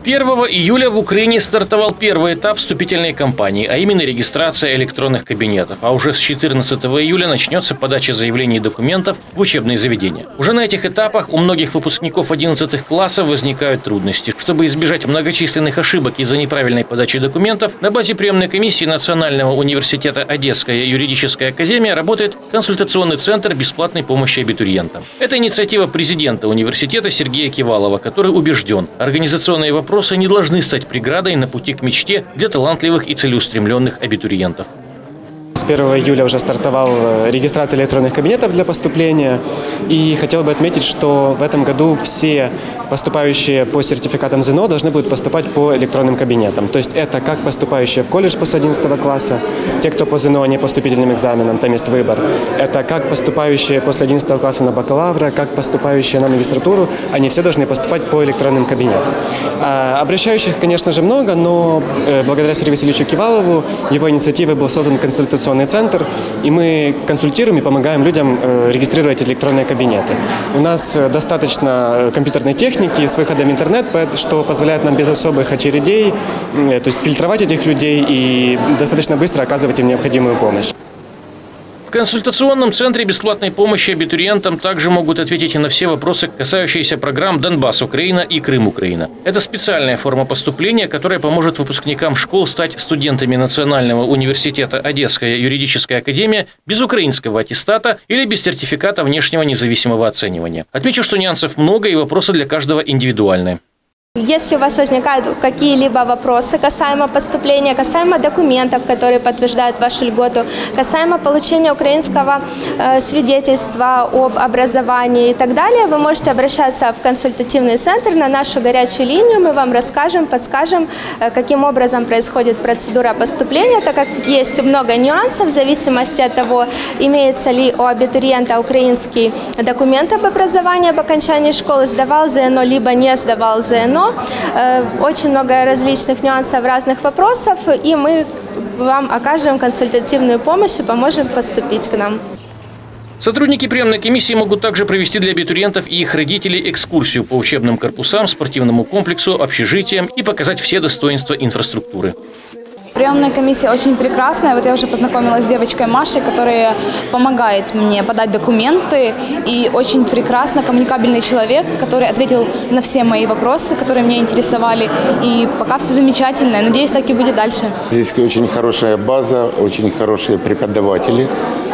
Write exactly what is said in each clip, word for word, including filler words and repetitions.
первого июля в Украине стартовал первый этап вступительной кампании, а именно регистрация электронных кабинетов. А уже с четырнадцатого июля начнется подача заявлений и документов в учебные заведения. Уже на этих этапах у многих выпускников одиннадцатых классов возникают трудности. Чтобы избежать многочисленных ошибок из-за неправильной подачи документов, на базе приемной комиссии Национального университета Одесская юридическая академия работает консультационный центр бесплатной помощи абитуриентам. Это инициатива президента университета Сергея Кивалова, который убежден, организационные вопросы не должны стать преградой на пути к мечте для талантливых и целеустремленных абитуриентов. С первого июля уже стартовала регистрация электронных кабинетов для поступления. И хотел бы отметить, что в этом году все поступающие по сертификатам ЗНО должны будут поступать по электронным кабинетам. То есть это как поступающие в колледж после одиннадцатого класса, те, кто по ЗНО, не по вступительным экзаменам, там есть выбор. Это как поступающие после одиннадцатого класса на бакалавра, как поступающие на магистратуру, они все должны поступать по электронным кабинетам. А обращающих, конечно же, много, но благодаря Сергею Васильевичу Кивалову, его инициативой был создан консультационный центр, и мы консультируем и помогаем людям регистрировать электронные кабинеты. У нас достаточно компьютерной техники с выходом в интернет, что позволяет нам без особых очередей, то есть фильтровать этих людей и достаточно быстро оказывать им необходимую помощь. В консультационном центре бесплатной помощи абитуриентам также могут ответить и на все вопросы, касающиеся программ «Донбасс Украина» и «Крым Украина». Это специальная форма поступления, которая поможет выпускникам школ стать студентами Национального университета Одесская юридическая академия без украинского аттестата или без сертификата внешнего независимого оценивания. Отмечу, что нюансов много и вопросы для каждого индивидуальные. Если у вас возникают какие-либо вопросы касаемо поступления, касаемо документов, которые подтверждают вашу льготу, касаемо получения украинского э, свидетельства об образовании и так далее, вы можете обращаться в консультативный центр на нашу горячую линию. Мы вам расскажем, подскажем, э, каким образом происходит процедура поступления, так как есть много нюансов в зависимости от того, имеется ли у абитуриента украинский документ об образовании, об окончании школы, сдавал ЗНО, либо не сдавал ЗНО. Очень много различных нюансов, разных вопросов, и мы вам окажем консультативную помощь и поможем поступить к нам. Сотрудники приемной комиссии могут также провести для абитуриентов и их родителей экскурсию по учебным корпусам, спортивному комплексу, общежитиям и показать все достоинства инфраструктуры. Приемная комиссия очень прекрасная. Вот я уже познакомилась с девочкой Машей, которая помогает мне подать документы. И очень прекрасно коммуникабельный человек, который ответил на все мои вопросы, которые меня интересовали. И пока все замечательно. Надеюсь, так и будет дальше. Здесь очень хорошая база, очень хорошие преподаватели.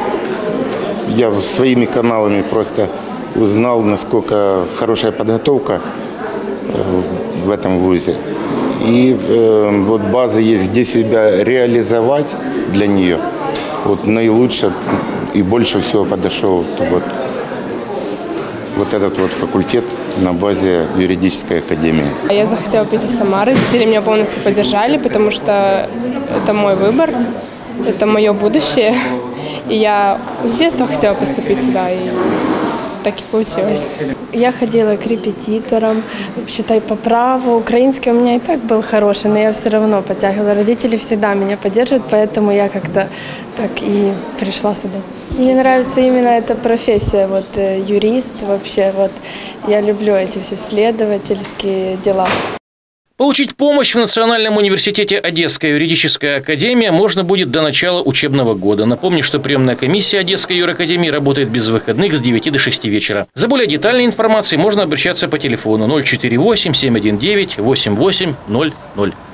Я своими каналами просто узнал, насколько хорошая подготовка в этом вузе. И э, вот база есть, где себя реализовать для нее. Вот наилучше и больше всего подошел вот, вот этот вот факультет на базе юридической академии. Я захотела пойти сама. Родители меня полностью поддержали, потому что это мой выбор, это мое будущее. И я с детства хотела поступить сюда. И так и получилось. Я ходила к репетиторам, считай, по праву. Украинский у меня и так был хороший, но я все равно подтягивала. Родители всегда меня поддерживают, поэтому я как-то так и пришла сюда. Мне нравится именно эта профессия, вот юрист вообще. Вот я люблю эти все следовательские дела. Получить помощь в Национальном университете Одесская юридическая академия можно будет до начала учебного года. Напомню, что приемная комиссия Одесской юракадемии работает без выходных с девяти до шести вечера. За более детальной информацией можно обращаться по телефону ноль четыре восемь семь один девять восемь восемь ноль ноль.